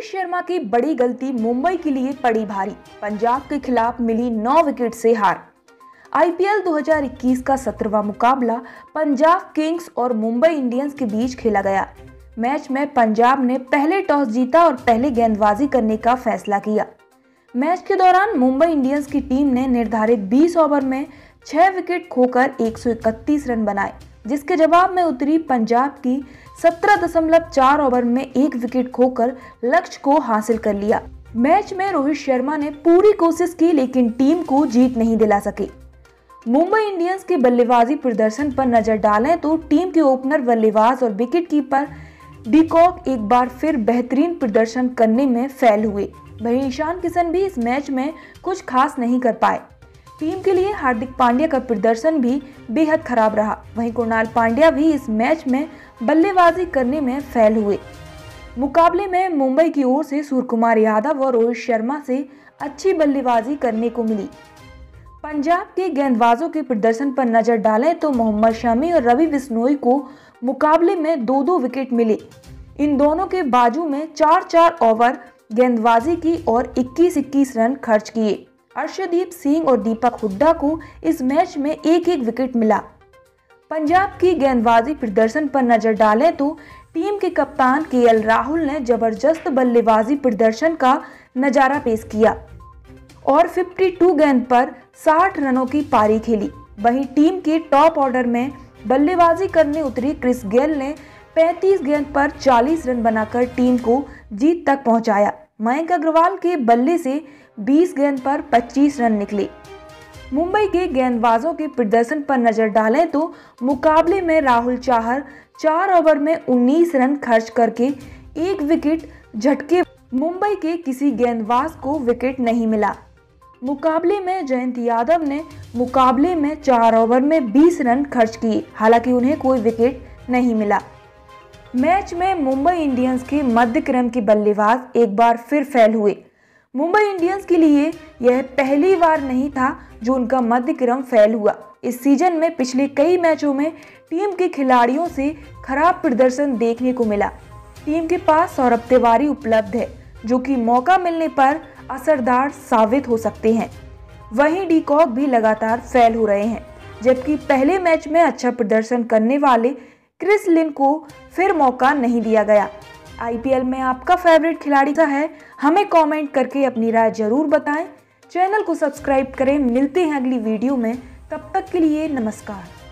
शर्मा की बड़ी गलती मुंबई के लिए पड़ी भारी। पंजाब के खिलाफ मिली 9 विकेट से हार। आईपीएल 2021 का 17वां मुकाबला पंजाब किंग्स और मुंबई इंडियंस के बीच खेला गया। मैच में पंजाब ने पहले टॉस जीता और पहले गेंदबाजी करने का फैसला किया। मैच के दौरान मुंबई इंडियंस की टीम ने निर्धारित 20 ओवर में 6 विकेट खोकर 131 रन बनाए, जिसके जवाब में उतरी पंजाब की 17.4 ओवर में 1 विकेट खोकर लक्ष्य को हासिल कर लिया। मैच में रोहित शर्मा ने पूरी कोशिश की लेकिन टीम को जीत नहीं दिला सके। मुंबई इंडियंस के बल्लेबाजी प्रदर्शन पर नजर डालें तो टीम के ओपनर बल्लेबाज और विकेटकीपर डीकॉक एक बार फिर बेहतरीन प्रदर्शन करने में फेल हुए। वहीं ईशान किशन भी इस मैच में कुछ खास नहीं कर पाए। टीम के लिए हार्दिक पांड्या का प्रदर्शन भी बेहद खराब रहा। वहीं कृणाल पांड्या भी इस मैच में बल्लेबाजी करने में फेल हुए। मुकाबले में मुंबई की ओर से सूर्यकुमार यादव और रोहित शर्मा से अच्छी बल्लेबाजी करने को मिली। पंजाब के गेंदबाजों के प्रदर्शन पर नजर डालें तो मोहम्मद शमी और रवि बिश्नोई को मुकाबले में 2-2 विकेट मिले। इन दोनों के बाजू में 4-4 ओवर गेंदबाजी की और 21-21 रन खर्च किए। अर्शदीप सिंह और दीपक हुड्डा को इस मैच में 1-1 विकेट मिला। पंजाब की गेंदबाजी प्रदर्शन पर नजर डालें तो टीम के कप्तान केएल राहुल ने जबरदस्त बल्लेबाजी प्रदर्शन का नजारा पेश किया और 52 गेंद पर 60 रनों की पारी खेली। वहीं टीम के टॉप ऑर्डर में बल्लेबाजी करने उतरी क्रिस गेल ने 35 गेंद पर 40 रन बनाकर टीम को जीत तक पहुंचाया। मयंक अग्रवाल के बल्ले से 20 गेंद पर 25 रन निकले। मुंबई के गेंदबाजों के प्रदर्शन पर नजर डालें तो मुकाबले में राहुल चाहर 4 ओवर में 19 रन खर्च करके 1 विकेट झटके। मुंबई के किसी गेंदबाज को विकेट नहीं मिला। मुकाबले में जयंत यादव ने मुकाबले में 4 ओवर में 20 रन खर्च किए, हालांकि उन्हें कोई विकेट नहीं मिला। मैच में मुंबई इंडियंस के मध्य क्रम के बल्लेबाज एक बार फिर फेल हुए। मुंबई इंडियंस के लिए यह पहली बार नहीं था जो उनका मध्य क्रम फेल हुआ। इस सीजन में पिछले कई मैचों में टीम के खिलाड़ियों से खराब प्रदर्शन देखने को मिला। टीम के पास सौरभ तिवारी उपलब्ध है जो कि मौका मिलने पर असरदार साबित हो सकते हैं। वहीं डीकॉक भी लगातार फेल हो रहे हैं, जबकि पहले मैच में अच्छा प्रदर्शन करने वाले क्रिस लिन को फिर मौका नहीं दिया गया। आईपीएल में आपका फेवरेट खिलाड़ी का है, हमें कमेंट करके अपनी राय जरूर बताएं। चैनल को सब्सक्राइब करें। मिलते हैं अगली वीडियो में, तब तक के लिए नमस्कार।